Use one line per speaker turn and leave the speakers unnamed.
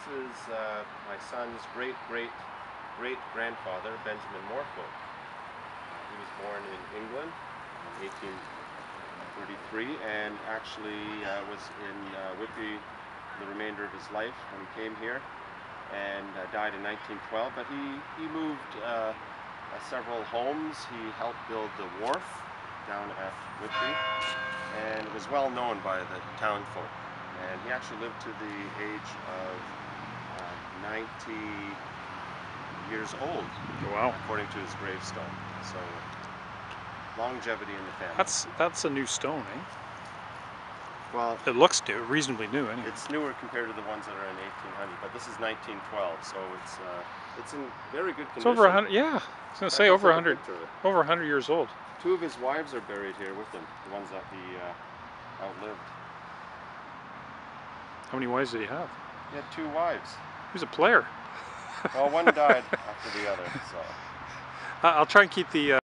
is my son's great-great-great-grandfather, Benjamin Morfoot. He was born in England in 1833 and actually was in Whitby the remainder of his life when he came here, and died in 1912. But he moved several homes. He helped build the wharf down at Whitby, and was well known by the town folk. And he actually lived to the age of 90 years old.
Oh, wow.
According to his gravestone. So longevity in the family.
That's a new stone, eh?
Well,
it looks reasonably new, anyway.
It's newer compared to the ones that are in 1800, but this is 1912, so it's in very good condition.
It's over 100. Yeah, I was gonna say over 100. Over 100 years old.
Two of his wives are buried here with him, the ones that he outlived.
How many wives did he have?
He had 2 wives.
He was a player.
Well, one died after the other, so.
I'll try and keep the